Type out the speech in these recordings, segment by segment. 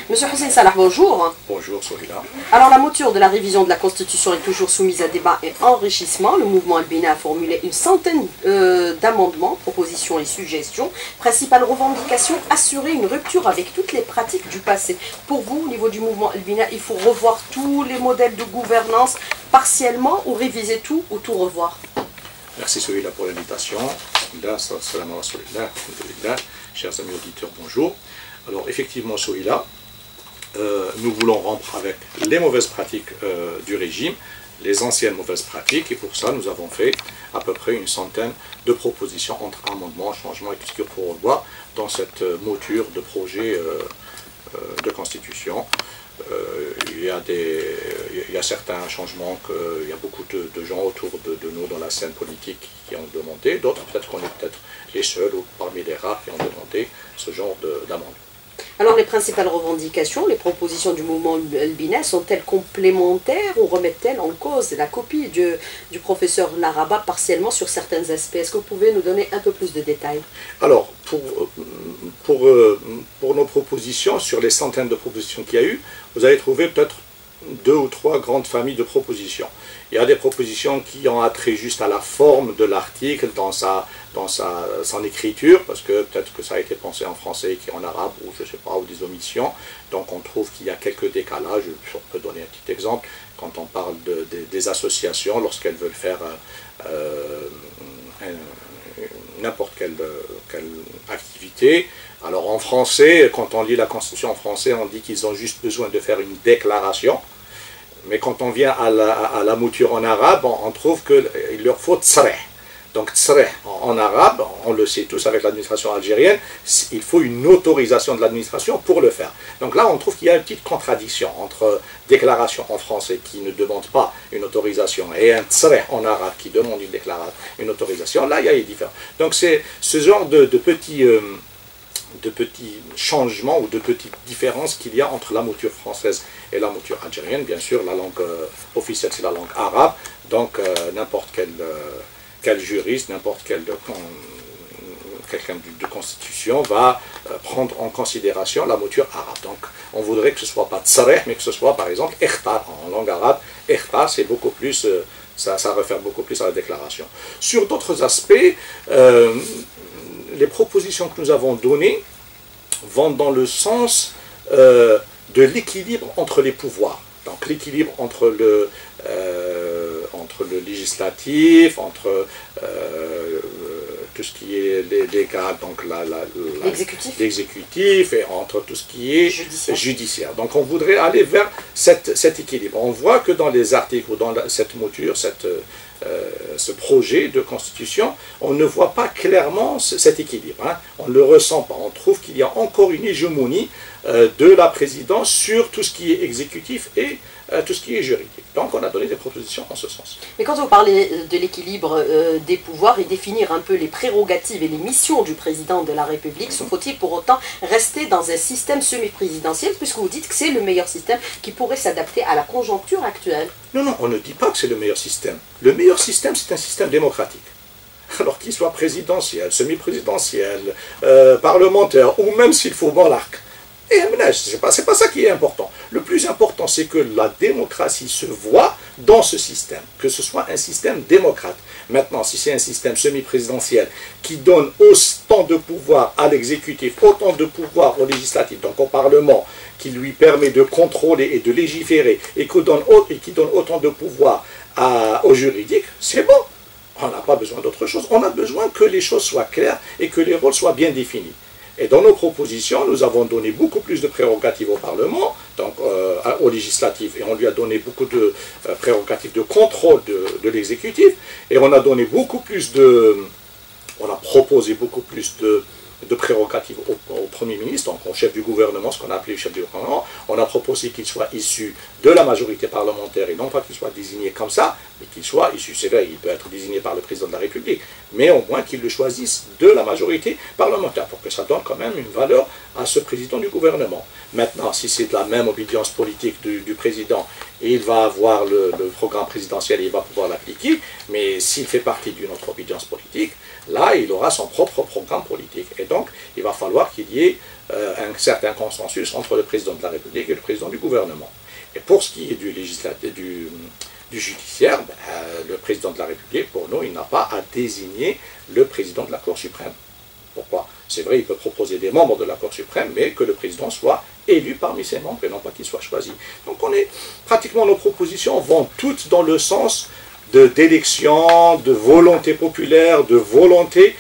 Monsieur Hussein Salah, bonjour. Bonjour, Sohila. Alors, la mouture de la révision de la Constitution est toujours soumise à débat et enrichissement. Le mouvement Al-Bina a formulé une centaine d'amendements, propositions et suggestions. Principale revendication, assurer une rupture avec toutes les pratiques du passé. Pour vous, au niveau du mouvement Al-Bina, il faut revoir tous les modèles de gouvernance partiellement ou réviser tout ou tout revoir? Merci, Sohila, pour l'invitation. Chers amis auditeurs, bonjour. Alors, effectivement, Sohila, nous voulons rompre avec les mauvaises pratiques du régime, les anciennes mauvaises pratiques, et pour ça, nous avons fait à peu près une centaine de propositions entre amendements, changements et tout ce qu'il faut revoir dans cette mouture de projet de constitution. Il y a certains changements il y a beaucoup de gens autour de nous dans la scène politique qui ont demandé, d'autres peut-être qu'on est peut-être les seuls ou parmi les rares qui ont demandé ce genre d'amendement. Alors les principales revendications, les propositions du mouvement Al-Bina sont-elles complémentaires ou remettent-elles en cause la copie du professeur Laraba partiellement sur certains aspects? Est-ce que vous pouvez nous donner un peu plus de détails? Alors, pour nos propositions, sur les centaines de propositions qu'il y a eu, vous allez trouver peut-être 2 ou 3 grandes familles de propositions. Il y a des propositions qui ont attrait juste à la forme de l'article dans son écriture, parce que peut-être que ça a été pensé en français et en arabe, ou je ne sais pas, ou des omissions. Donc on trouve qu'il y a quelques décalages. Je peux donner un petit exemple. Quand on parle des associations, lorsqu'elles veulent faire n'importe quelle activité, alors en français, quand on lit la Constitution en français, on dit qu'ils ont juste besoin de faire une déclaration. Mais quand on vient à la mouture en arabe, on trouve qu'il leur faut tsreh. Donc tsreh en arabe, on le sait tous avec l'administration algérienne, il faut une autorisation de l'administration pour le faire. Donc là, on trouve qu'il y a une petite contradiction entre déclaration en français qui ne demande pas une autorisation et un tsreh en arabe qui demande une autorisation. Là, il y a une différence. Donc c'est ce genre de petits changements ou de petites différences qu'il y a entre la mouture française et la mouture algérienne. Bien sûr, la langue officielle, c'est la langue arabe, donc n'importe quel juriste, n'importe quelqu'un de constitution va prendre en considération la mouture arabe. Donc on voudrait que ce ne soit pas tsareh, mais que ce soit par exemple ikhtar. En langue arabe, ikhtar, c'est beaucoup plus, ça réfère beaucoup plus à la déclaration. Sur d'autres aspects, les propositions que nous avons données vont dans le sens de l'équilibre entre les pouvoirs. Donc l'équilibre entre le législatif, entre tout ce qui est légal, donc l'exécutif, et entre tout ce qui est judiciaire. Donc on voudrait aller vers cet équilibre. On voit que dans les articles ou dans cette mouture, ce projet de constitution, on ne voit pas clairement cet équilibre. Hein. On ne le ressent pas. On trouve qu'il y a encore une hégémonie de la présidence sur tout ce qui est exécutif et tout ce qui est juridique. Donc on a donné des propositions en ce sens. Mais quand vous parlez de l'équilibre des pouvoirs et définir un peu les prérogatives et les missions du président de la République, faut-il pour autant rester dans un système semi-présidentiel, puisque vous dites que c'est le meilleur système qui pourrait s'adapter à la conjoncture actuelle? Non, non, on ne dit pas que c'est le meilleur système. Le meilleur système, c'est un système démocratique. Alors qu'il soit présidentiel, semi-présidentiel, parlementaire, ou même s'il faut monarque. Et c'est pas ça qui est important. Le plus important, c'est que la démocratie se voit dans ce système, que ce soit un système démocrate. Maintenant, si c'est un système semi-présidentiel qui donne autant de pouvoir à l'exécutif, autant de pouvoir au législatif, donc au Parlement, qui lui permet de contrôler et de légiférer, et qui donne autant de pouvoir au juridique, c'est bon. On n'a pas besoin d'autre chose. On a besoin que les choses soient claires et que les rôles soient bien définis. Et dans nos propositions, nous avons donné beaucoup plus de prérogatives au Parlement, donc au législatif, et on lui a donné beaucoup de prérogatives de contrôle de l'exécutif, et on a donné beaucoup plus on a proposé beaucoup plus de prérogatives au Premier ministre, donc au chef du gouvernement, ce qu'on a appelé le chef du gouvernement. On a proposé qu'il soit issu de la majorité parlementaire et non pas qu'il soit désigné comme ça, mais qu'il soit issu, c'est vrai, il peut être désigné par le président de la République, mais au moins qu'il le choisisse de la majorité parlementaire, pour que ça donne quand même une valeur à ce président du gouvernement. Maintenant, si c'est de la même obédience politique du président et il va avoir le programme présidentiel et il va pouvoir l'appliquer, mais s'il fait partie d'une autre obédience politique, là, il aura son propre programme politique. Et donc, il va falloir qu'il y ait un certain consensus entre le président de la République et le président du gouvernement. Et pour ce qui est du judiciaire, le président de la République, pour nous, il n'a pas à désigner le président de la Cour suprême. Pourquoi? C'est vrai, il peut proposer des membres de la Cour suprême, mais que le président soit élu parmi ses membres et non pas qu'il soit choisi. Donc pratiquement nos propositions vont toutes dans le sens d'élection, de volonté populaire, de volonté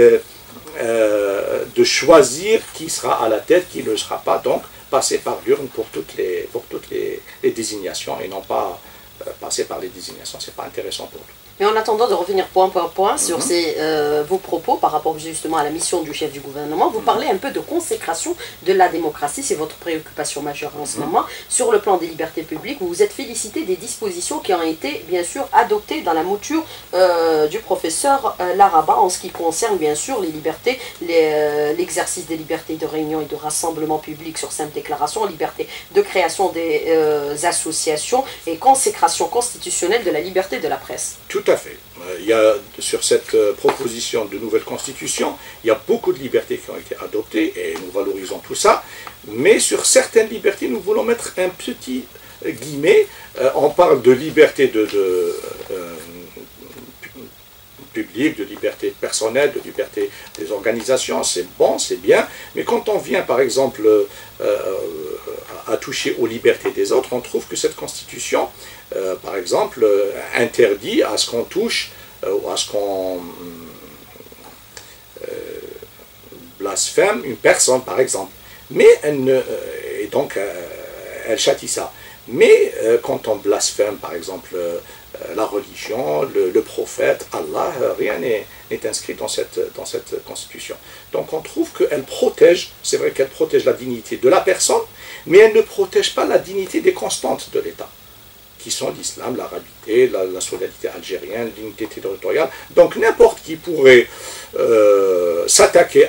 de choisir qui sera à la tête, qui ne sera pas, donc passer par l'urne pour toutes les désignations et non pas passer par les désignations. Ce n'est pas intéressant pour nous. Mais en attendant de revenir point par point sur vos propos par rapport justement à la mission du chef du gouvernement, vous parlez un peu de consécration de la démocratie, c'est votre préoccupation majeure en ce moment. Sur le plan des libertés publiques, vous vous êtes félicité des dispositions qui ont été bien sûr adoptées dans la mouture du professeur Laraba en ce qui concerne bien sûr les libertés, l'exercice des libertés de réunion et de rassemblement public sur simple déclaration, liberté de création des associations et consécration constitutionnelle de la liberté de la presse. Tout à fait. Il y a, sur cette proposition de nouvelle constitution, il y a beaucoup de libertés qui ont été adoptées et nous valorisons tout ça. Mais sur certaines libertés, nous voulons mettre un petit guillemet. On parle de liberté publique, de liberté personnelle, de liberté des organisations, c'est bon, c'est bien. Mais quand on vient, par exemple, à toucher aux libertés des autres, on trouve que cette constitution, par exemple, interdit à ce qu'on touche, ou à ce qu'on blasphème une personne, par exemple. Mais et donc, elle châtie ça. Mais quand on blasphème, par exemple, la religion, le prophète, Allah, rien n'est inscrit dans cette constitution. Donc on trouve qu'elle protège, c'est vrai qu'elle protège la dignité de la personne, mais elle ne protège pas la dignité des constantes de l'État, qui sont l'islam, l'arabité, la solidarité algérienne, l'unité territoriale. Donc n'importe qui pourrait s'attaquer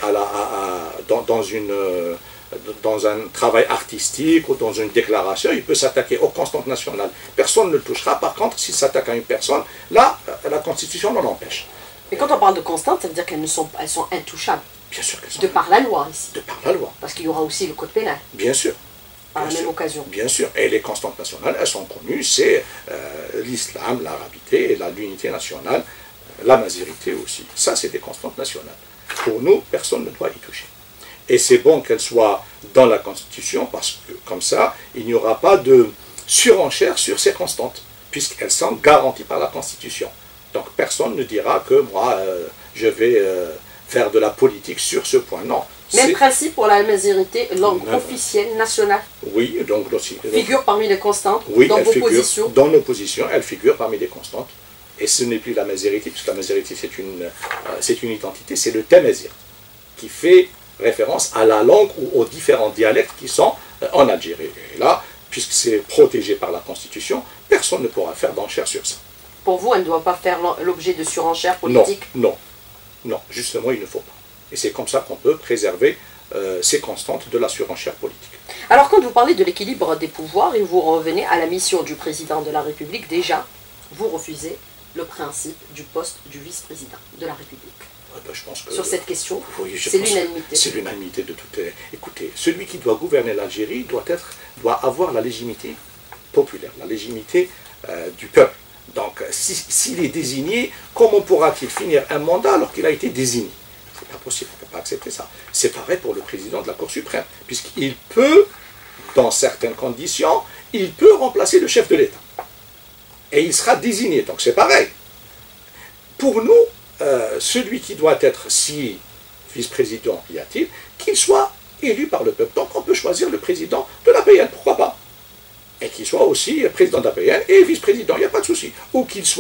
dans un travail artistique ou dans une déclaration, il peut s'attaquer aux constantes nationales. Personne ne le touchera. Par contre, s'il s'attaque à une personne, là, la Constitution l'en empêche. Et quand on parle de constantes, ça veut dire qu'elles sont intouchables. Bien sûr qu'elles sont. De par la loi, ici. De par la loi. Parce qu'il y aura aussi le code pénal. Bien sûr. Par la même occasion. Bien sûr. Et les constantes nationales, elles sont connues, c'est l'islam, l'arabité, l'unité nationale, la mazirité aussi. Ça, c'est des constantes nationales. Pour nous, personne ne doit y toucher. Et c'est bon qu'elle soit dans la Constitution, parce que comme ça, il n'y aura pas de surenchère sur ces constantes, puisqu'elles sont garanties par la Constitution. Donc personne ne dira que moi, je vais faire de la politique sur ce point. Non. Même principe pour la mazirité, langue officielle nationale. Oui, donc aussi. Figure parmi les constantes, oui, dans vos positions. Dans nos positions, elle figure parmi les constantes. Et ce n'est plus la mazirité, puisque la mazirité c'est une identité, c'est le tamazir, qui fait référence à la langue ou aux différents dialectes qui sont en Algérie. Et là, puisque c'est protégé par la Constitution, personne ne pourra faire d'enchère sur ça. Pour vous, elle ne doit pas faire l'objet de surenchère politique? Non, justement, il ne faut pas. Et c'est comme ça qu'on peut préserver ces constantes de la surenchère politique. Alors, quand vous parlez de l'équilibre des pouvoirs et vous revenez à la mission du président de la République, déjà, vous refusez le principe du poste du vice-président de la République. Je pense que, sur cette question, oui, c'est l'unanimité. C'est l'unanimité de toutes. Écoutez, celui qui doit gouverner l'Algérie doit avoir la légitimité populaire, la légitimité du peuple. Donc, s'il est désigné, comment pourra-t-il finir un mandat alors qu'il a été désigné? C'est pas possible, on ne peut pas accepter ça. C'est pareil pour le président de la Cour suprême, puisqu'il peut, dans certaines conditions, il peut remplacer le chef de l'État. Et il sera désigné, donc c'est pareil. Pour nous, celui qui doit être, si vice-président y a-t-il, qu'il soit élu par le peuple. Donc on peut choisir le président de l'APN, pourquoi pas? Et qu'il soit aussi président de l'APN et vice-président, il n'y a pas de souci. Ou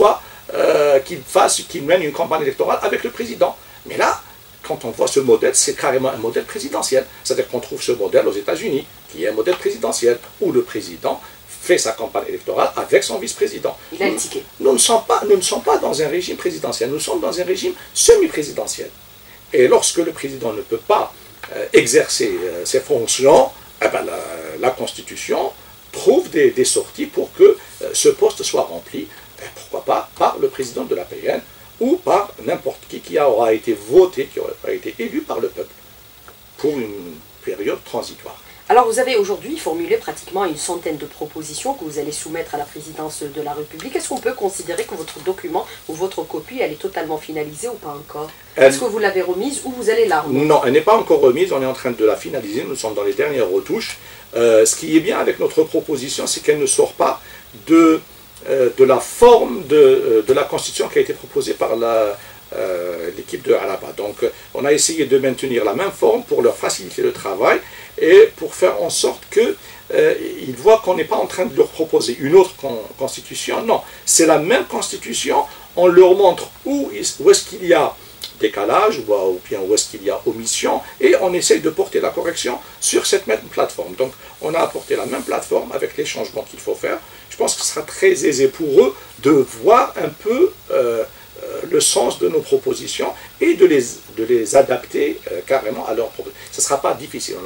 qu'il mène une campagne électorale avec le président. Mais là, quand on voit ce modèle, c'est carrément un modèle présidentiel. C'est-à-dire qu'on trouve ce modèle aux États-Unis, qui est un modèle présidentiel, où le président fait sa campagne électorale avec son vice-président. Il a le ticket. Nous ne sommes pas dans un régime présidentiel, nous sommes dans un régime semi-présidentiel. Et lorsque le président ne peut pas exercer ses fonctions, eh ben la Constitution trouve des sorties pour que ce poste soit rempli, et pourquoi pas par le président de la PN ou par n'importe qui aura été voté, qui aura été élu par le peuple pour une période transitoire. Alors vous avez aujourd'hui formulé pratiquement une centaine de propositions que vous allez soumettre à la présidence de la République. Est-ce qu'on peut considérer que votre document ou votre copie, elle est totalement finalisée ou pas encore? Est-ce que vous l'avez remise ou vous allez la remettre? Non, elle n'est pas encore remise, on est en train de la finaliser, nous sommes dans les dernières retouches. Ce qui est bien avec notre proposition, c'est qu'elle ne sort pas de la forme de la Constitution qui a été proposée par l'équipe de Araba. Donc on a essayé de maintenir la même forme pour leur faciliter le travail et pour faire en sorte qu'ils voient qu'on n'est pas en train de leur proposer une autre constitution. Non, c'est la même constitution, on leur montre où est-ce qu'il y a décalage ou bien où est-ce qu'il y a omission et on essaye de porter la correction sur cette même plateforme. Donc on a apporté la même plateforme avec les changements qu'il faut faire. Je pense que ce sera très aisé pour eux de voir un peu le sens de nos propositions et de les adapter carrément à leurs propositions. Ce ne sera pas difficile,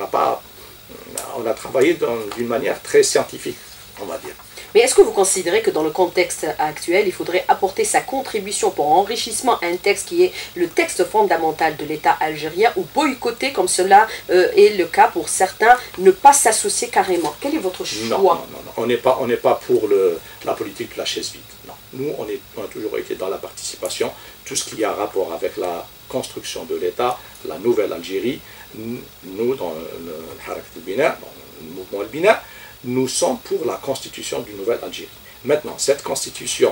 on a travaillé d'une manière très scientifique, on va dire. Mais est-ce que vous considérez que dans le contexte actuel, il faudrait apporter sa contribution pour enrichissement à un texte qui est le texte fondamental de l'État algérien ou boycotter, comme cela est le cas pour certains, ne pas s'associer carrément? Quel est votre choix? Non, on n'est pas pour la politique de la chaise vide. Non. Nous, on a toujours été dans la participation, tout ce qui a rapport avec la construction de l'État, la nouvelle Algérie. Nous, dans le Harakat al-Bina, dans le mouvement al-Bina, nous sommes pour la constitution d'une nouvelle Algérie. Maintenant, cette constitution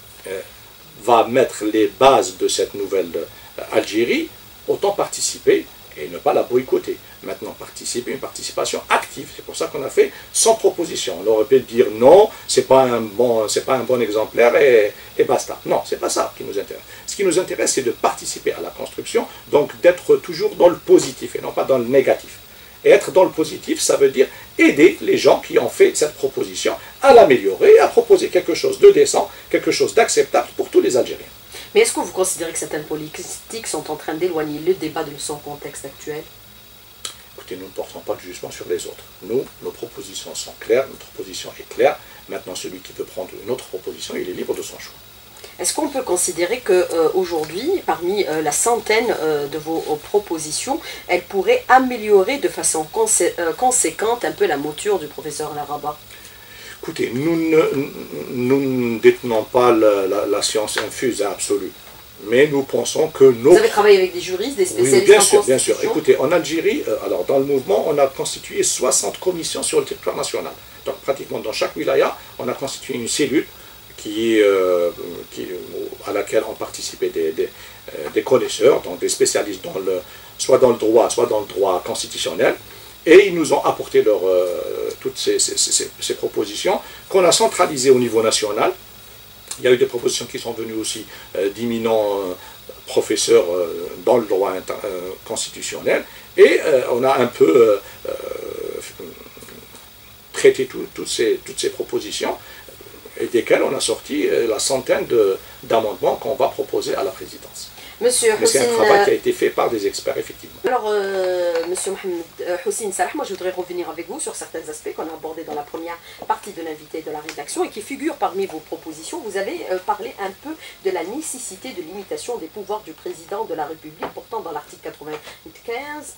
va mettre les bases de cette nouvelle Algérie, autant participer et ne pas la boycotter. Maintenant, participer, une participation active. C'est pour ça qu'on a fait 100 propositions. On aurait pu dire non, c'est pas un bon exemplaire et basta. Non, c'est pas ça qui nous intéresse. Ce qui nous intéresse, c'est de participer à la construction, donc d'être toujours dans le positif et non pas dans le négatif. Et être dans le positif, ça veut dire aider les gens qui ont fait cette proposition à l'améliorer, à proposer quelque chose de décent, quelque chose d'acceptable pour tous les Algériens. Mais est-ce que vous considérez que certaines politiques sont en train d'éloigner le débat de son contexte actuel? Écoutez, nous ne portons pas de jugement sur les autres. Nous, nos propositions sont claires, notre position est claire. Maintenant, celui qui veut prendre une autre proposition, il est libre de son choix. Est-ce qu'on peut considérer qu'aujourd'hui, parmi la centaine de vos propositions, elles pourraient améliorer de façon conséquente un peu la mouture du professeur Laraba? Écoutez, nous ne détenons pas la science infuse absolue. Mais nous pensons que nos... Vous avez travaillé avec des juristes, des spécialistes oui, bien en sûr, constitution? bien sûr. Écoutez, en Algérie, alors dans le mouvement, on a constitué 60 commissions sur le territoire national. Donc pratiquement dans chaque wilaya, on a constitué une cellule à laquelle ont participé des connaisseurs, donc des spécialistes soit dans le droit constitutionnel, et ils nous ont apporté toutes ces propositions qu'on a centralisées au niveau national. Il y a eu des propositions qui sont venues aussi d'éminents professeurs dans le droit constitutionnel, et on a un peu traité toutes ces propositions, et desquelles on a sorti la centaine d'amendements qu'on va proposer à la présidence. Monsieur Mais c'est un travail qui a été fait par des experts, effectivement. Alors, Monsieur Mohamed Houssine Salah, moi je voudrais revenir avec vous sur certains aspects qu'on a abordés dans la première partie de l'invité de la rédaction et qui figurent parmi vos propositions. Vous avez parlé un peu de la nécessité de limitation des pouvoirs du président de la République, pourtant dans l'article 95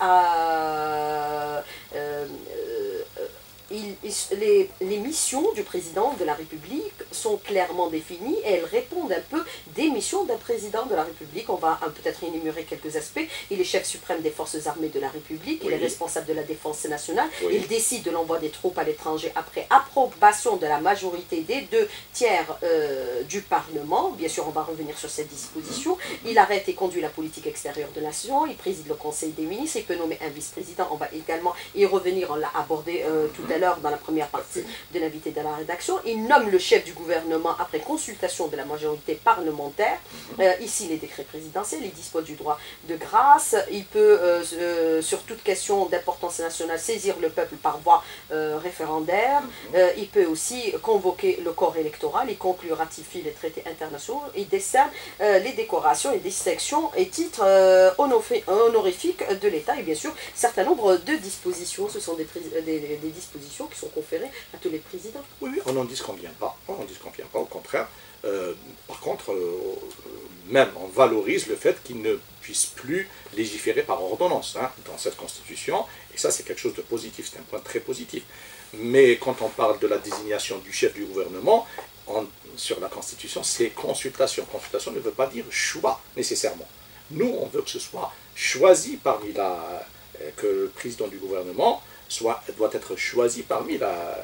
les missions du président de la République sont clairement définies et elles répondent un peu des missions d'un président de la République. On va peut-être énumérer quelques aspects. Il est chef suprême des forces armées de la République, il est responsable de la défense nationale, il décide de l'envoi des troupes à l'étranger après approbation de la majorité des 2/3 du Parlement. Bien sûr, on va revenir sur cette disposition. Il arrête et conduit la politique extérieure de la nation, il préside le Conseil des ministres, il peut nommer un vice-président. On va également y revenir, on l'a abordé tout à l'heure dans la première partie de l'invité de la rédaction. Il nomme le chef du gouvernement après consultation de la majorité parlementaire. Ici, les décrets présidentiels, il dispose du droit de grâce. Il peut, sur toute question d'importance nationale, saisir le peuple par voie référendaire. Il peut aussi convoquer le corps électoral. Il conclut, ratifie les traités internationaux. Il décerne les décorations et distinctions et titres honorifiques de l'État. Et bien sûr, un certain nombre de dispositions. Ce sont des dispositions propositions qui sont conférées à tous les présidents. Oui, oui, on n'en disconvient pas, au contraire. Par contre, même on valorise le fait qu'il ne puisse plus légiférer par ordonnance dans cette constitution, et ça c'est quelque chose de positif, c'est un point très positif. Mais quand on parle de la désignation du chef du gouvernement, sur la constitution, c'est consultation. Consultation ne veut pas dire choix nécessairement. Nous, on veut que ce soit choisi parmi que le président du gouvernement doit être choisi parmi la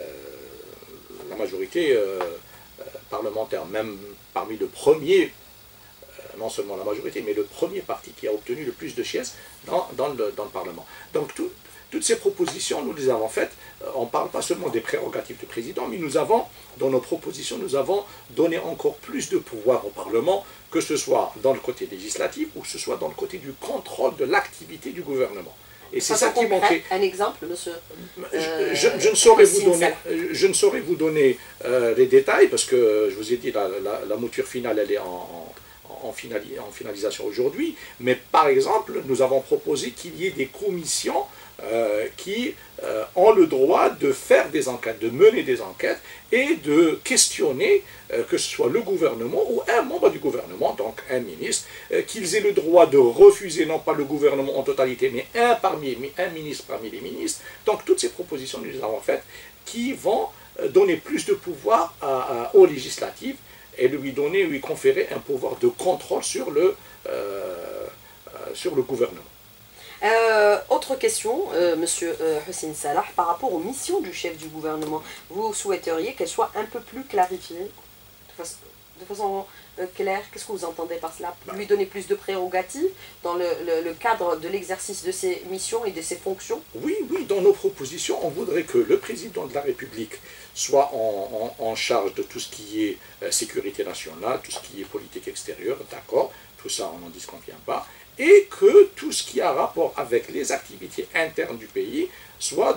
majorité parlementaire, même parmi le premier, non seulement la majorité, mais le premier parti qui a obtenu le plus de sièges dans le Parlement. Donc toutes ces propositions, nous les avons faites. On ne parle pas seulement des prérogatives du président, mais dans nos propositions, nous avons donné encore plus de pouvoir au Parlement, que ce soit dans le côté législatif ou que ce soit dans le côté du contrôle de l'activité du gouvernement. Et c'est ça qui manquait. Un exemple, monsieur je ne saurais vous donner les détails, parce que je vous ai dit, la mouture finale, elle est en finalisation aujourd'hui. Mais par exemple, nous avons proposé qu'il y ait des commissions qui ont le droit de faire des enquêtes, de mener des enquêtes et de questionner, que ce soit le gouvernement ou un membre du gouvernement, donc un ministre, qu'ils aient le droit de refuser non pas le gouvernement en totalité, mais un ministre parmi les ministres. Donc toutes ces propositions, nous les avons faites, qui vont donner plus de pouvoir au législatif et lui conférer un pouvoir de contrôle sur le gouvernement. Autre question, monsieur Hussein Salah, par rapport aux missions du chef du gouvernement, vous souhaiteriez qu'elles soient un peu plus clarifiées, de façon claire? Qu'est-ce que vous entendez par cela? Lui donner plus de prérogatives dans le cadre de l'exercice de ses missions et de ses fonctions? Oui, dans nos propositions, on voudrait que le président de la République soit en charge de tout ce qui est sécurité nationale, tout ce qui est politique extérieure, d'accord, tout ça on n'en disconvient pas, et que tout ce qui a rapport avec les activités internes du pays soit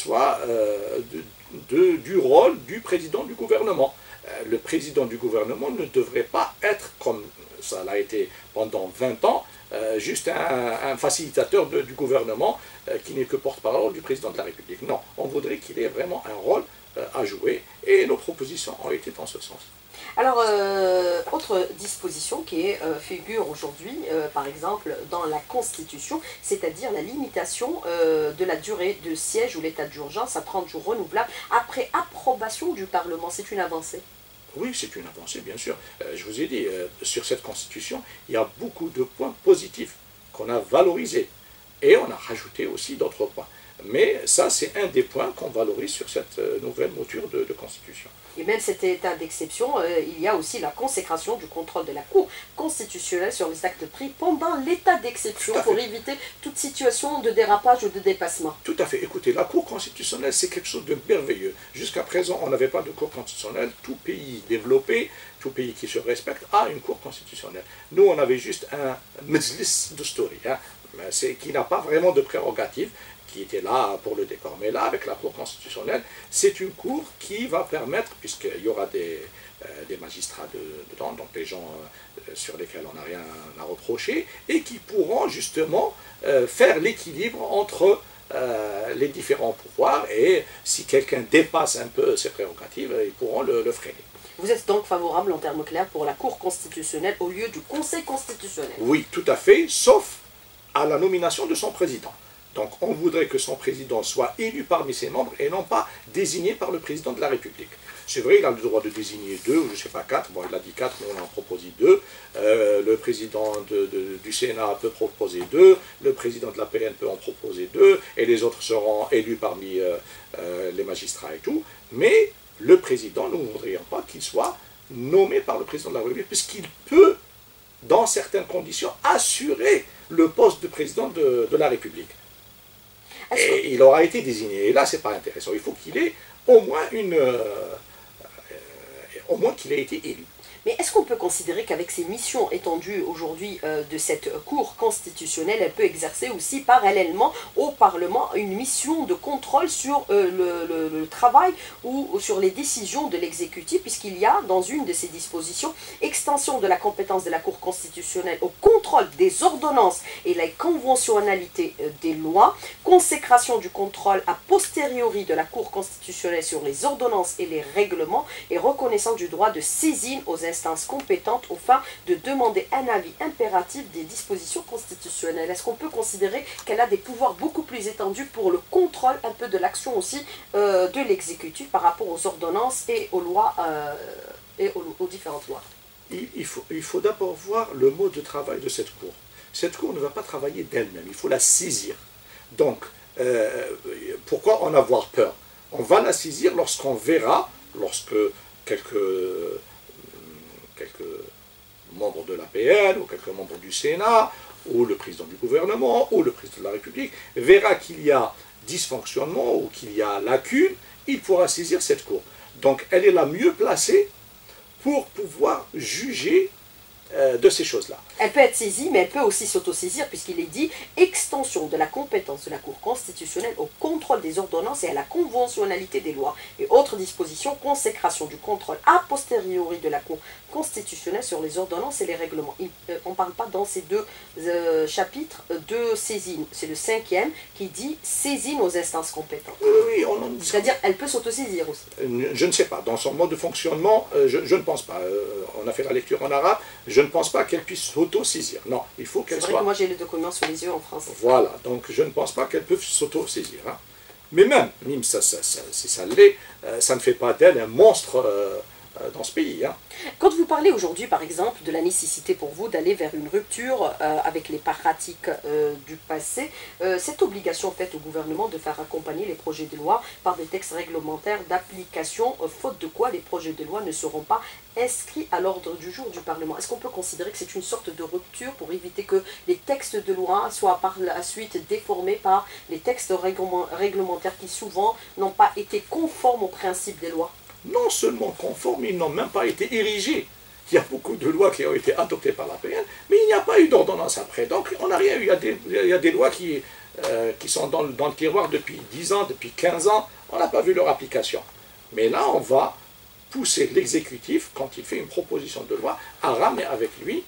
du rôle du président du gouvernement. Le président du gouvernement ne devrait pas être, comme ça l'a été pendant 20 ans, juste un facilitateur du gouvernement qui n'est que porte-parole du président de la République. Non, on voudrait qu'il ait vraiment un rôle à jouer, et nos propositions ont été dans ce sens. Alors, autre disposition qui figure aujourd'hui, par exemple, dans la Constitution, c'est-à-dire la limitation de la durée de siège ou l'état d'urgence à 30 jours renouvelables après approbation du Parlement. C'est une avancée? Oui, c'est une avancée, bien sûr. Je vous ai dit, sur cette Constitution, il y a beaucoup de points positifs qu'on a valorisés. Et on a rajouté aussi d'autres points. Mais ça, c'est un des points qu'on valorise sur cette nouvelle mouture de Constitution. Et même cet état d'exception, il y a aussi la consécration du contrôle de la Cour constitutionnelle sur les actes pris pendant l'état d'exception pour éviter toute situation de dérapage ou de dépassement. Tout à fait. Écoutez, la Cour constitutionnelle, c'est quelque chose de merveilleux. Jusqu'à présent, on n'avait pas de Cour constitutionnelle. Tout pays développé, tout pays qui se respecte, a une Cour constitutionnelle. Nous, on avait juste un Mejlis Dostouri, qui n'a pas vraiment de prérogatives, qui était là pour le décor. Mais là, avec la Cour constitutionnelle, c'est une Cour qui va permettre, puisqu'il y aura des magistrats dedans, donc des gens sur lesquels on n'a rien à reprocher, et qui pourront justement faire l'équilibre entre les différents pouvoirs, et si quelqu'un dépasse un peu ses prérogatives, ils pourront le freiner. Vous êtes donc favorable en termes clairs pour la Cour constitutionnelle au lieu du Conseil constitutionnel? Oui, tout à fait, sauf à la nomination de son président. Donc on voudrait que son président soit élu parmi ses membres et non pas désigné par le président de la République. C'est vrai, il a le droit de désigner 2 ou je ne sais pas 4, bon il a dit 4 mais on en propose 2, le président du Sénat peut proposer 2, le président de la PN peut en proposer 2, et les autres seront élus parmi les magistrats et tout, mais le président, nous ne voudrions pas qu'il soit nommé par le président de la République, puisqu'il peut, dans certaines conditions, assurer le poste de président de la République. Et il aura été désigné. Et là, ce n'est pas intéressant. Il faut qu'il ait au moins qu'il ait été élu. Mais est-ce qu'on peut considérer qu'avec ces missions étendues aujourd'hui de cette Cour constitutionnelle, elle peut exercer aussi parallèlement au Parlement une mission de contrôle sur le travail ou sur les décisions de l'exécutif, puisqu'il y a dans une de ces dispositions extension de la compétence de la Cour constitutionnelle au contrôle des ordonnances et la conventionnalité des lois, consécration du contrôle a posteriori de la Cour constitutionnelle sur les ordonnances et les règlements et reconnaissance du droit de saisine aux instances compétentes aux fins de demander un avis impératif des dispositions constitutionnelles. Est-ce qu'on peut considérer qu'elle a des pouvoirs beaucoup plus étendus pour le contrôle un peu de l'action aussi de l'exécutif par rapport aux ordonnances et aux lois et aux différentes lois? Il faut d'abord voir le mode de travail de cette Cour. Cette Cour ne va pas travailler d'elle-même, il faut la saisir. Donc, pourquoi en avoir peur? On va la saisir lorsqu'on verra, lorsque quelques membres de l'APN, ou quelques membres du Sénat, ou le président du gouvernement, ou le président de la République, verra qu'il y a dysfonctionnement, ou qu'il y a lacune, il pourra saisir cette Cour. Donc elle est la mieux placée pour pouvoir juger de ces choses-là. Elle peut être saisie, mais elle peut aussi s'autosaisir, puisqu'il est dit extension de la compétence de la Cour constitutionnelle au contrôle des ordonnances et à la conventionnalité des lois. Et autres dispositions, consécration du contrôle a posteriori de la Cour constitutionnelle sur les ordonnances et les règlements. On ne parle pas dans ces deux chapitres de saisine. C'est le 5e qui dit saisine aux instances compétentes. Oui, c'est-à-dire elle peut s'autosaisir aussi. Je ne sais pas. Dans son mode de fonctionnement, je ne pense pas. On a fait la lecture en arabe. Je ne pense pas qu'elle puisse s'auto-saisir. Non, il faut qu'elle soit... C'est vrai que moi j'ai le document sous les yeux en français. Voilà, donc je ne pense pas qu'elle peut s'auto-saisir. Hein. Mais même si ça l'est, ça ne fait pas d'elle un monstre dans ce pays. Hein. Quand vous parlez aujourd'hui, par exemple, de la nécessité pour vous d'aller vers une rupture avec les pratiques du passé, cette obligation faite au gouvernement de faire accompagner les projets de loi par des textes réglementaires d'application, faute de quoi les projets de loi ne seront pas inscrits à l'ordre du jour du Parlement. Est-ce qu'on peut considérer que c'est une sorte de rupture pour éviter que les textes de loi soient par la suite déformés par les textes réglementaires qui souvent n'ont pas été conformes aux principes des lois? Non seulement conformes, ils n'ont même pas été érigés. Il y a beaucoup de lois qui ont été adoptées par l'APN, mais il n'y a pas eu d'ordonnance après. Donc on n'a rien eu. Il y a des lois qui sont dans le tiroir depuis 10 ans, depuis 15 ans. On n'a pas vu leur application. Mais là, on va pousser l'exécutif, quand il fait une proposition de loi, à ramener avec lui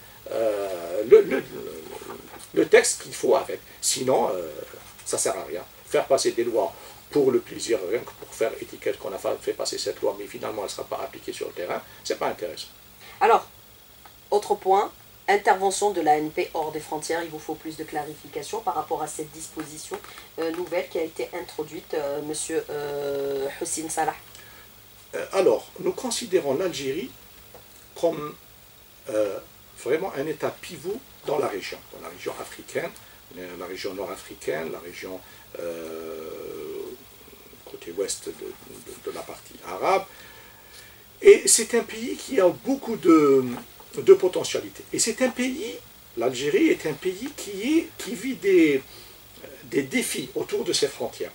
le texte qu'il faut avec. Sinon, ça ne sert à rien. Faire passer des lois pour le plaisir, rien que pour faire étiquette qu'on a fait passer cette loi, mais finalement elle ne sera pas appliquée sur le terrain, c'est pas intéressant. Alors, autre point, intervention de l'ANP hors des frontières, il vous faut plus de clarification par rapport à cette disposition nouvelle qui a été introduite, monsieur Hussein Salah. Alors, nous considérons l'Algérie comme vraiment un État pivot dans la région africaine, la région nord-africaine, la région côté ouest de la partie arabe. Et c'est un pays qui a beaucoup de potentialités. Et c'est un pays, l'Algérie est un pays qui vit des défis autour de ses frontières.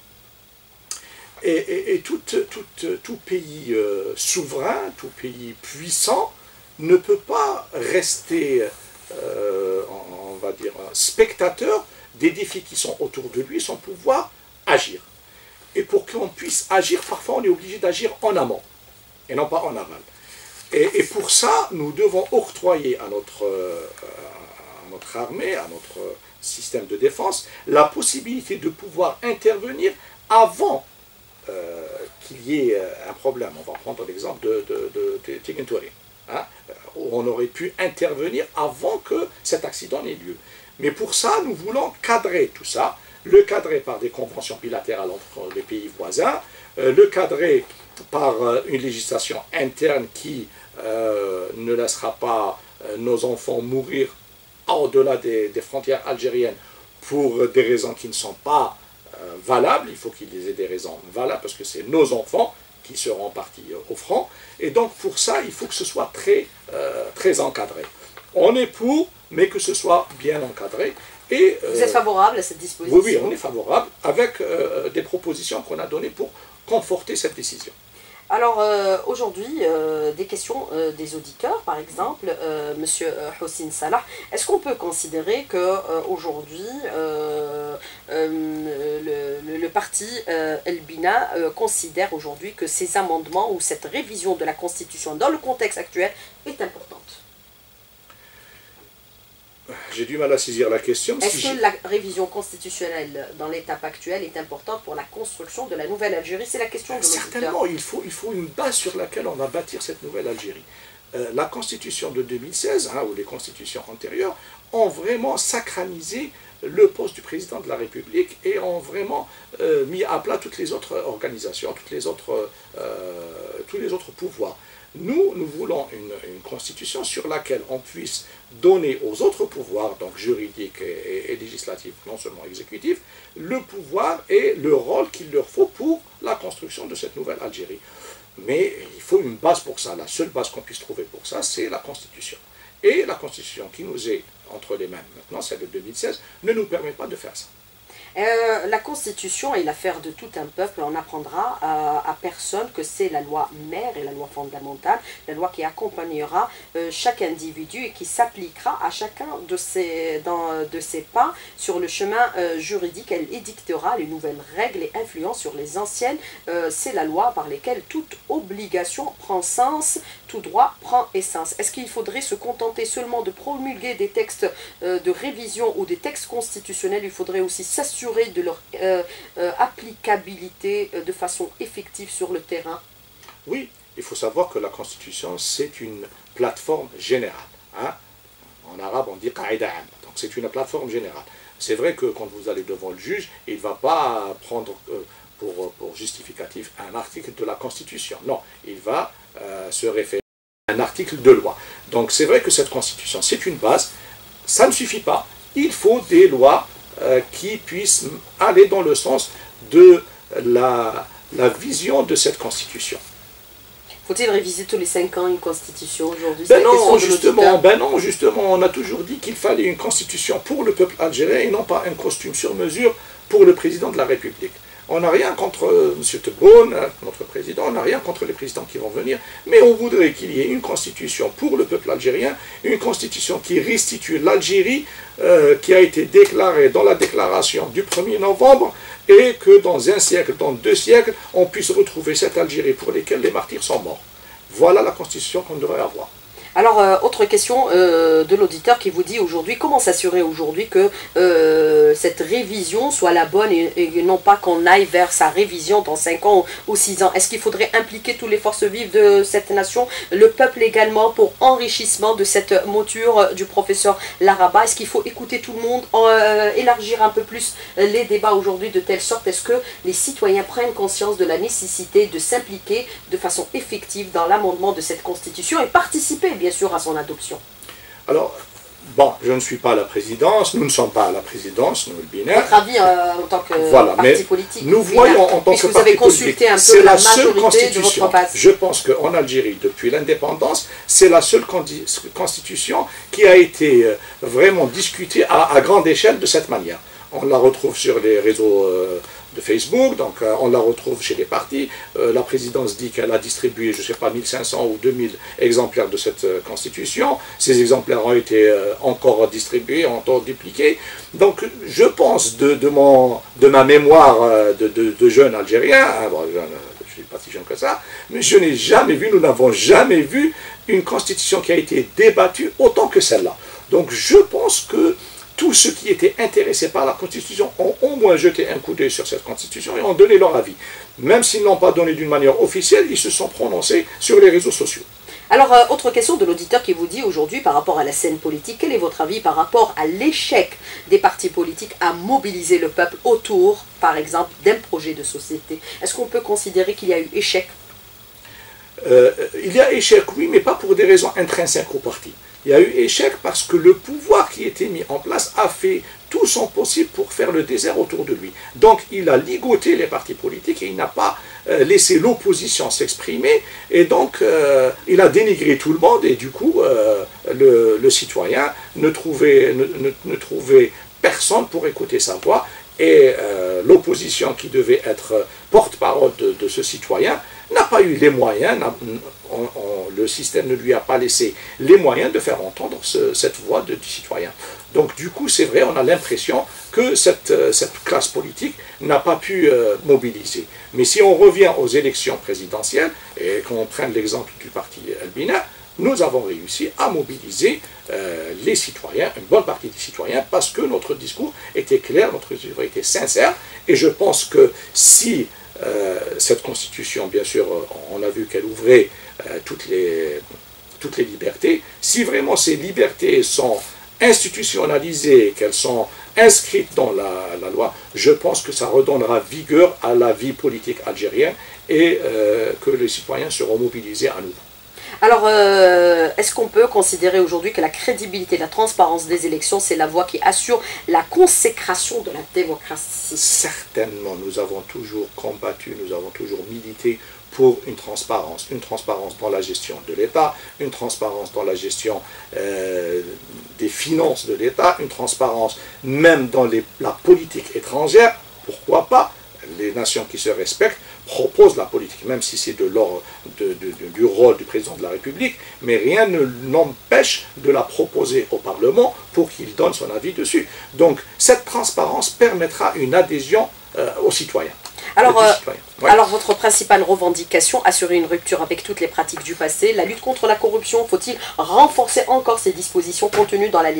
Et tout pays souverain, tout pays puissant ne peut pas rester, on va dire, spectateur des défis qui sont autour de lui sans pouvoir agir. Et pour qu'on puisse agir, parfois on est obligé d'agir en amont et non pas en aval. Et pour ça, nous devons octroyer à notre armée, à notre système de défense, la possibilité de pouvoir intervenir avant qu'il y ait un problème. On va prendre l'exemple de Tigentori, hein, où on aurait pu intervenir avant que cet accident n'ait lieu. Mais pour ça, nous voulons cadrer tout ça, le cadrer par des conventions bilatérales entre les pays voisins, le cadrer par une législation interne qui ne laissera pas nos enfants mourir au-delà des frontières algériennes pour des raisons qui ne sont pas valables. Il faut qu'ils aient des raisons valables parce que c'est nos enfants qui seront partis au front. Et donc pour ça, il faut que ce soit très encadré. On est pour, mais que ce soit bien encadré. Et, vous êtes favorable à cette disposition? Oui, on est favorable avec des propositions qu'on a données pour conforter cette décision. Alors aujourd'hui, des questions des auditeurs, par exemple, Monsieur Hossein Salah, est-ce qu'on peut considérer que aujourd'hui le parti El Bina considère aujourd'hui que ces amendements ou cette révision de la Constitution dans le contexte actuel est importante? J'ai du mal à saisir la question. Est-ce que la révision constitutionnelle dans l'étape actuelle est importante pour la construction de la nouvelle Algérie? C'est la question de l'auditeur. Certainement, il faut une base sur laquelle on va bâtir cette nouvelle Algérie. La constitution de 2016, ou les constitutions antérieures, ont vraiment sacralisé le poste du président de la République et ont vraiment mis à plat toutes les autres organisations, tous les autres pouvoirs. Nous voulons une constitution sur laquelle on puisse donner aux autres pouvoirs, donc juridiques et législatifs, non seulement exécutifs, le pouvoir et le rôle qu'il leur faut pour la construction de cette nouvelle Algérie. Mais il faut une base pour ça. La seule base qu'on puisse trouver pour ça, c'est la Constitution. Et la Constitution qui nous est entre les mains maintenant, celle de 2016, ne nous permet pas de faire ça. La Constitution est l'affaire de tout un peuple. On apprendra à personne que c'est la loi mère et la loi fondamentale, la loi qui accompagnera chaque individu et qui s'appliquera à chacun de ses pas sur le chemin juridique. Elle édictera les nouvelles règles et influences sur les anciennes. C'est la loi par laquelle toute obligation prend sens, tout droit prend essence. Est-ce qu'il faudrait se contenter seulement de promulguer des textes de révision ou des textes constitutionnels? Il faudrait aussi s'assurer de leur applicabilité de façon effective sur le terrain? Oui, il faut savoir que la Constitution, c'est une plateforme générale. En arabe, on dit qaïda am. Donc c'est une plateforme générale. C'est vrai que quand vous allez devant le juge, il ne va pas prendre pour justificatif un article de la Constitution. Non, il va se référer à un article de loi. Donc c'est vrai que cette Constitution, c'est une base. Ça ne suffit pas. Il faut des lois qui puissent aller dans le sens de la vision de cette Constitution. Faut-il réviser tous les 5 ans une Constitution aujourd'hui? Non, justement, on a toujours dit qu'il fallait une Constitution pour le peuple algérien et non pas un costume sur mesure pour le président de la République. On n'a rien contre M. Tebboune, notre président, on n'a rien contre les présidents qui vont venir, mais on voudrait qu'il y ait une constitution pour le peuple algérien, une constitution qui restitue l'Algérie qui a été déclarée dans la déclaration du 1er novembre, et que dans un siècle, dans 2 siècles, on puisse retrouver cette Algérie pour laquelle les martyrs sont morts. Voilà la constitution qu'on devrait avoir. Alors, autre question de l'auditeur qui vous dit aujourd'hui, comment s'assurer aujourd'hui que cette révision soit la bonne et non pas qu'on aille vers sa révision dans 5 ans ou 6 ans? Est-ce qu'il faudrait impliquer toutes les forces vives de cette nation, le peuple également, pour enrichissement de cette mouture du professeur Laraba? Est-ce qu'il faut écouter tout le monde, élargir un peu plus les débats aujourd'hui de telle sorte? Est-ce que les citoyens prennent conscience de la nécessité de s'impliquer de façon effective dans l'amendement de cette constitution et participer bien sûr à son adoption? Alors, bon, je ne suis pas à la présidence, nous ne sommes pas à la présidence, nous, le binaire. Votre avis en tant que parti politique? Nous voyons en tant que parti politique, c'est la seule constitution. Je pense qu'en Algérie, depuis l'indépendance, c'est la seule constitution qui a été vraiment discutée à grande échelle de cette manière. On la retrouve sur les réseaux de Facebook, donc on la retrouve chez les partis. La présidence dit qu'elle a distribué, je ne sais pas, 1500 ou 2000 exemplaires de cette constitution. Ces exemplaires ont été encore distribués, encore dupliqués. Donc je pense de ma mémoire de jeune Algérien, bon, je ne suis pas si jeune que ça, mais je n'ai jamais vu, nous n'avons jamais vu une constitution qui a été débattue autant que celle-là. Donc je pense que tous ceux qui étaient intéressés par la Constitution ont au moins jeté un coup d'œil sur cette Constitution et ont donné leur avis. Même s'ils n'ont pas donné d'une manière officielle, ils se sont prononcés sur les réseaux sociaux. Alors, autre question de l'auditeur qui vous dit aujourd'hui par rapport à la scène politique, quel est votre avis par rapport à l'échec des partis politiques à mobiliser le peuple autour, par exemple, d'un projet de société? Est-ce qu'on peut considérer qu'il y a eu échec? Il y a échec, oui, mais pas pour des raisons intrinsèques au parti. Il y a eu échec parce que le pouvoir qui était mis en place a fait tout son possible pour faire le désert autour de lui. Donc il a ligoté les partis politiques et il n'a pas laissé l'opposition s'exprimer. Et donc il a dénigré tout le monde et du coup le citoyen ne trouvait personne pour écouter sa voix. Et l'opposition qui devait être porte-parole de ce citoyen, n'a pas eu les moyens, le système ne lui a pas laissé les moyens de faire entendre cette voix du citoyen. Donc du coup, c'est vrai, on a l'impression que cette classe politique n'a pas pu mobiliser. Mais si on revient aux élections présidentielles, et qu'on prenne l'exemple du parti El Bina, nous avons réussi à mobiliser les citoyens, une bonne partie des citoyens, parce que notre discours était clair, notre discours était sincère, et je pense que si cette constitution, bien sûr, on a vu qu'elle ouvrait toutes les libertés, si vraiment ces libertés sont institutionnalisées, qu'elles sont inscrites dans la loi, je pense que ça redonnera vigueur à la vie politique algérienne et que les citoyens seront mobilisés à nouveau. Alors, est-ce qu'on peut considérer aujourd'hui que la crédibilité, la transparence des élections, c'est la voie qui assure la consécration de la démocratie? Certainement, nous avons toujours combattu, nous avons toujours milité pour une transparence dans la gestion de l'État, une transparence dans la gestion des finances de l'État, une transparence même dans la politique étrangère, pourquoi pas? Les nations qui se respectent proposent la politique, même si c'est du rôle du président de la République, mais rien ne l'empêche de la proposer au Parlement pour qu'il donne son avis dessus. Donc cette transparence permettra une adhésion aux citoyens. Alors, votre principale revendication, assurer une rupture avec toutes les pratiques du passé, la lutte contre la corruption, faut-il renforcer encore ces dispositions contenues dans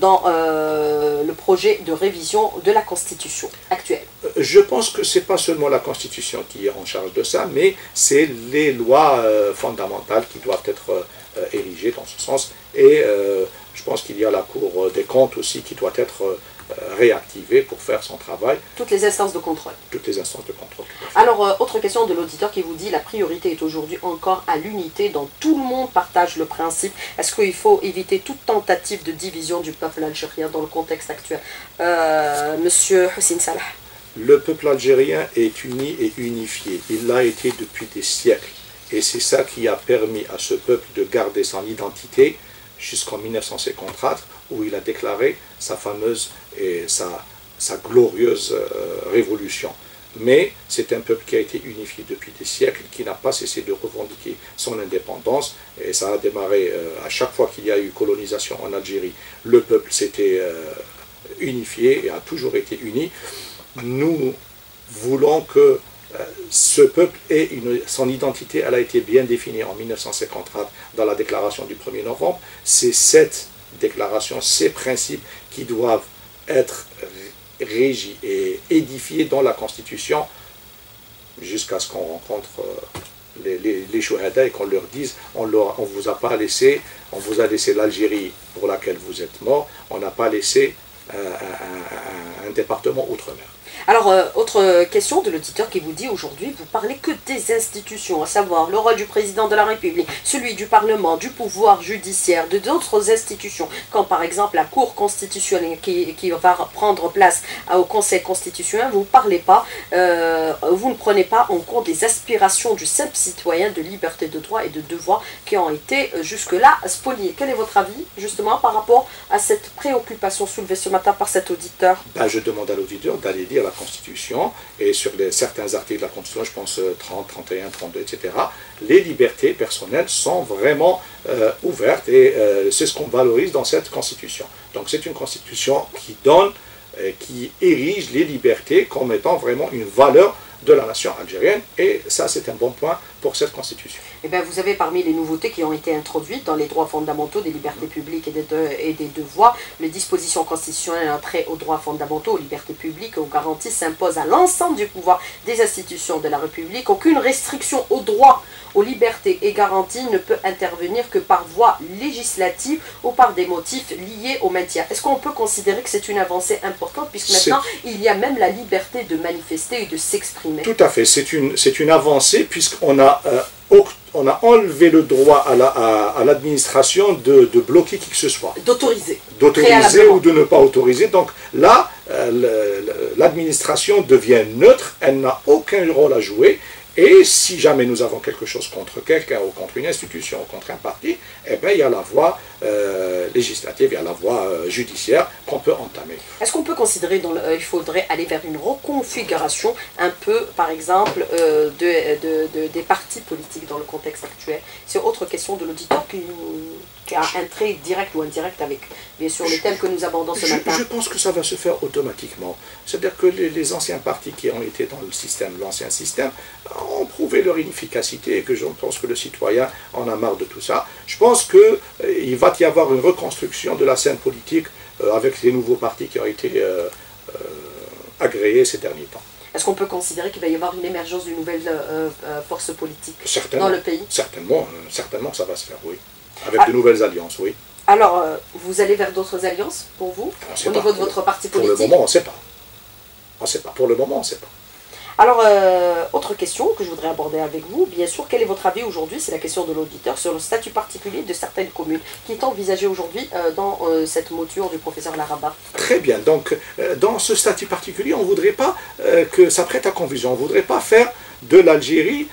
le projet de révision de la Constitution actuelle? Je pense que ce n'est pas seulement la Constitution qui est en charge de ça, mais c'est les lois fondamentales qui doivent être érigées dans ce sens. Et je pense qu'il y a la Cour des comptes aussi qui doit être réactivée pour faire son travail. Toutes les instances de contrôle. Toutes les instances de contrôle. Alors, autre question de l'auditeur qui vous dit, la priorité est aujourd'hui encore à l'unité dont tout le monde partage le principe. Est-ce qu'il faut éviter toute tentative de division du peuple algérien dans le contexte actuel? Monsieur Hussein Salah. Le peuple algérien est uni et unifié. Il l'a été depuis des siècles. Et c'est ça qui a permis à ce peuple de garder son identité jusqu'en 1954, où il a déclaré sa fameuse et sa glorieuse révolution. Mais c'est un peuple qui a été unifié depuis des siècles, qui n'a pas cessé de revendiquer son indépendance, et ça a démarré à chaque fois qu'il y a eu colonisation en Algérie, le peuple s'était unifié et a toujours été uni. Nous voulons que ce peuple ait son identité, elle a été bien définie en 1954 dans la déclaration du 1er novembre. C'est cette déclaration, ces principes qui doivent être régis et édifiés dans la Constitution jusqu'à ce qu'on rencontre les chouhada et qu'on leur dise on vous a pas laissé, on vous a laissé l'Algérie pour laquelle vous êtes mort, on n'a pas laissé un département outre-mer. Alors, autre question de l'auditeur qui vous dit aujourd'hui, vous parlez que des institutions, à savoir le rôle du président de la République, celui du Parlement, du pouvoir judiciaire, de d'autres institutions, comme par exemple la Cour constitutionnelle qui va prendre place au Conseil constitutionnel. Vous ne prenez pas en compte les aspirations du simple citoyen de liberté, de droit et de devoir qui ont été jusque-là spoliées. Quel est votre avis justement par rapport à cette préoccupation soulevée ce matin par cet auditeur? Je demande à l'auditeur d'aller lire la Constitution, et sur certains articles de la Constitution, je pense 30, 31, 32, etc., les libertés personnelles sont vraiment ouvertes, et c'est ce qu'on valorise dans cette Constitution. Donc c'est une Constitution qui donne, qui érige les libertés comme étant vraiment une valeur de la nation algérienne, et ça c'est un bon point pour cette Constitution. Eh bien, vous avez parmi les nouveautés qui ont été introduites dans les droits fondamentaux des libertés publiques et des devoirs, les dispositions constitutionnelles en trait aux droits fondamentaux, aux libertés publiques et aux garanties s'imposent à l'ensemble du pouvoir des institutions de la République. Aucune restriction aux droits, aux libertés et garanties ne peut intervenir que par voie législative ou par des motifs liés au maintien. Est-ce qu'on peut considérer que c'est une avancée importante puisque maintenant il y a même la liberté de manifester et de s'exprimer? Tout à fait, c'est une avancée puisqu'on a enlevé le droit à l'administration de bloquer qui que ce soit. D'autoriser. D'autoriser ou de ne pas autoriser. Donc là, l'administration devient neutre, elle n'a aucun rôle à jouer, Et si jamais nous avons quelque chose contre quelqu'un ou contre une institution ou contre un parti, eh bien il y a la voie législative, il y a la voie judiciaire qu'on peut entamer. Est-ce qu'on peut considérer qu'il faudrait aller vers une reconfiguration un peu, par exemple, des partis politiques dans le contexte actuel? C'est autre question de l'auditeur qui a un trait direct ou indirect avec, bien sûr, le thème que nous abordons ce matin. Je pense que ça va se faire automatiquement. C'est-à-dire que les anciens partis qui ont été dans le système, l'ancien système, ont prouvé leur inefficacité et que je pense que le citoyen en a marre de tout ça. Je pense qu'il va y avoir une reconstruction de la scène politique avec les nouveaux partis qui ont été agréés ces derniers temps. Est-ce qu'on peut considérer qu'il va y avoir une émergence d'une nouvelle force politique dans le pays? Certainement, ça va se faire, oui. Avec de nouvelles alliances, oui. Alors, vous allez vers d'autres alliances pour vous, au niveau de votre parti politique? Pour le moment, on ne sait pas. On ne sait pas. Pour le moment, on ne sait pas. Alors, autre question que je voudrais aborder avec vous, bien sûr, quel est votre avis aujourd'hui, c'est la question de l'auditeur, sur le statut particulier de certaines communes qui est envisagé aujourd'hui dans cette mouture du professeur Laraba? Très bien, donc dans ce statut particulier, on ne voudrait pas que ça prête à confusion, on ne voudrait pas faire de l'Algérie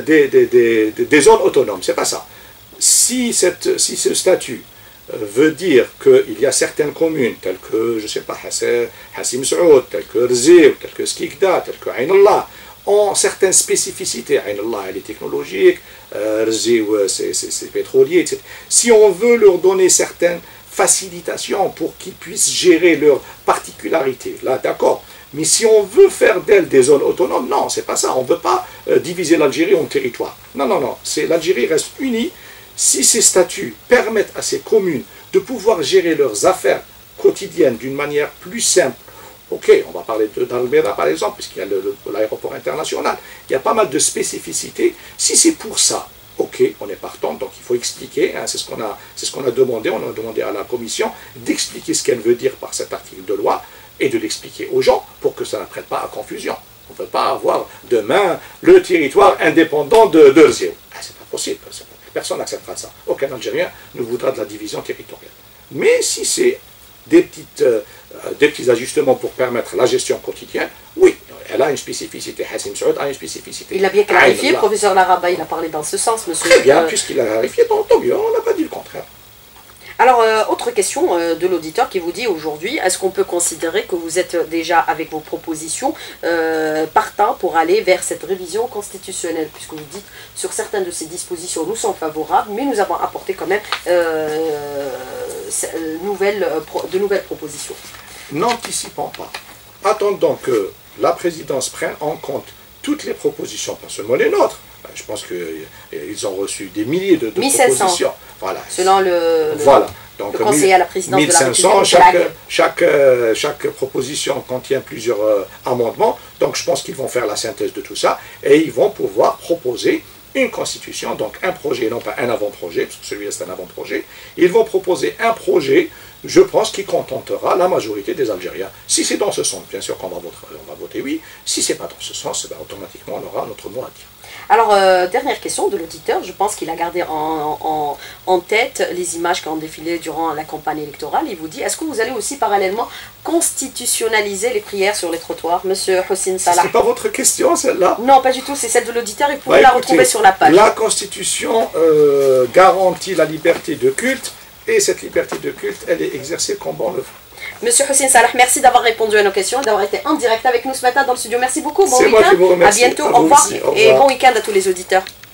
des zones autonomes, c'est pas ça. Si ce statut veut dire qu'il y a certaines communes, telles que, je ne sais pas, Hassim Saoud, telles que Rzé, telles que Skikda, telles que Ain Allah, ont certaines spécificités. Ain Allah, elle est technologique, Rzé, c'est pétrolier, etc. Si on veut leur donner certaines facilitations pour qu'ils puissent gérer leurs particularités, là, d'accord. Mais si on veut faire d'elles des zones autonomes, non, c'est pas ça. On ne veut pas diviser l'Algérie en territoires. Non, non, non. L'Algérie reste unie. Si ces statuts permettent à ces communes de pouvoir gérer leurs affaires quotidiennes d'une manière plus simple, ok, on va parler d'Almera par exemple, puisqu'il y a l'aéroport international, il y a pas mal de spécificités. Si c'est pour ça, ok, on est partant, donc il faut expliquer, hein, c'est ce qu'on a demandé, on a demandé à la commission d'expliquer ce qu'elle veut dire par cet article de loi et de l'expliquer aux gens pour que ça ne prête pas à confusion. On ne veut pas avoir demain le territoire indépendant de Rzé. Ah, c'est pas possible. Personne n'acceptera ça. Aucun Algérien ne voudra de la division territoriale. Mais si c'est des petits ajustements pour permettre la gestion quotidienne, oui, elle a une spécificité. Hassim Saoud a une spécificité. Il a bien clarifié, le professeur Laraba, il a parlé dans ce sens, monsieur. Très bien, puisqu'il a clarifié, tant mieux, on n'a pas dit le contraire. Alors, autre question de l'auditeur qui vous dit aujourd'hui, est-ce qu'on peut considérer que vous êtes déjà avec vos propositions partant pour aller vers cette révision constitutionnelle, puisque vous dites sur certaines de ces dispositions nous sommes favorables, mais nous avons apporté quand même de nouvelles propositions. N'anticipons pas. Attendons que la présidence prenne en compte toutes les propositions, pas seulement les nôtres. Je pense qu'ils ont reçu des milliers de 1500, propositions. Voilà. Selon le conseiller à la présidence 1500, de la République. chaque proposition contient plusieurs amendements. Donc je pense qu'ils vont faire la synthèse de tout ça et ils vont pouvoir proposer une constitution, donc un projet, non pas un avant-projet, parce que celui-là c'est un avant-projet. Ils vont proposer un projet, je pense, qui contentera la majorité des Algériens. Si c'est dans ce sens, bien sûr qu'on va voter oui. Si c'est pas dans ce sens, ben, automatiquement on aura notre mot à dire. Alors, dernière question de l'auditeur, je pense qu'il a gardé en tête les images qui ont défilé durant la campagne électorale. Il vous dit, est-ce que vous allez aussi parallèlement constitutionnaliser les prières sur les trottoirs, monsieur Hossein Salah? C'est pas votre question, celle-là? Non, pas du tout, c'est celle de l'auditeur, et vous pouvez la retrouver sur la page. La Constitution garantit la liberté de culte, et cette liberté de culte, elle est exercée comme bon le fait. Monsieur Hossein Salah, merci d'avoir répondu à nos questions et d'avoir été en direct avec nous ce matin dans le studio. Merci beaucoup, bon week-end, à bientôt, au revoir, et bon week-end à tous les auditeurs.